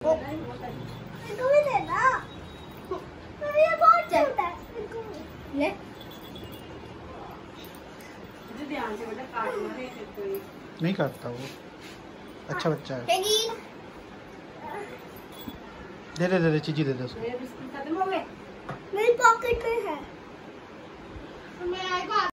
इनको भी देना, ये बहुत छोटा है। ले ध्यान से बेटा, काटना नहीं काटता वो, अच्छा बच्चा है। दे दे दे चीजी दे दे उसको। मेरी पॉकेट में है।